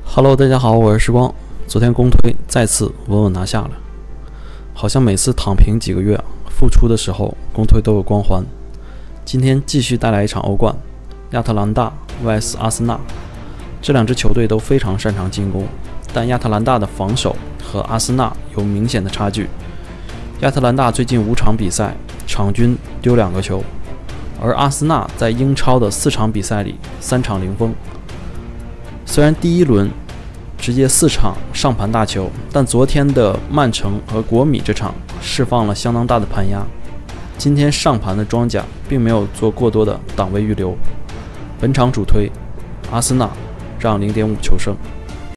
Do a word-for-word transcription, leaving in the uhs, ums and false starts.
Hello， 大家好，我是时光。昨天公推再次稳稳拿下了，好像每次躺平几个月复出的时候，公推都有光环。今天继续带来一场欧冠，亚特兰大 V S 阿森纳。这两支球队都非常擅长进攻，但亚特兰大的防守和阿森纳有明显的差距。亚特兰大最近五场比赛场均丢两个球，而阿森纳在英超的四场比赛里三场零封。虽然第一轮直接四场上盘大球，但昨天的曼城和国米这场释放了相当大的盘压。今天上盘的庄家并没有做过多的档位预留。本场主推阿森纳让 零点五 球胜。